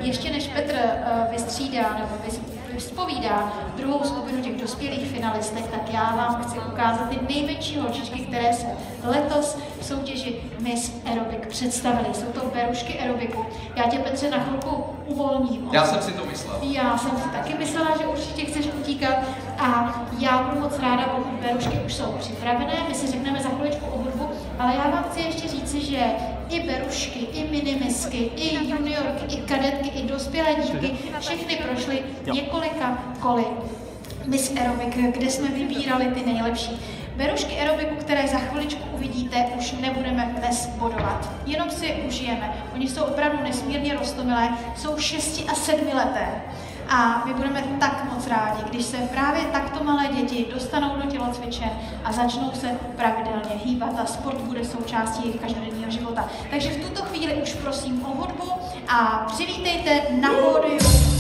ještě než Petr vystřídá nebo vyspovídá druhou skupinu těch dospělých finalistek, tak já vám chci ukázat ty nejmenší holčičky, které se letos v soutěži Miss Aerobic představily. Jsou to berušky aerobiku. Já tě, Petře, na chvilku uvolním. Já jsem si to myslel. Já jsem si taky myslela, že určitě chceš utíkat a já budu moc ráda, pokud berušky už jsou připravené. My si řekneme za chviličku o hudbu, ale já vám chci ještě říci, že i berušky, i minimisky, i juniorky, i kadetky, i dospělé dívky, všechny prošly několika koly Miss Aerobic, kde jsme vybírali ty nejlepší. Berušky aerobiku, které za chviličku uvidíte, už nebudeme dnes bodovat. Jenom si je užijeme. Oni jsou opravdu nesmírně roztomilé, jsou 6 a 7 leté. A my budeme tak moc rádi, když se právě takto malé děti dostanou do tělocvičen a začnou se pravidelně hýbat a sport bude součástí jejich každodenního života. Takže v tuto chvíli už prosím o hudbu a přivítejte na pódium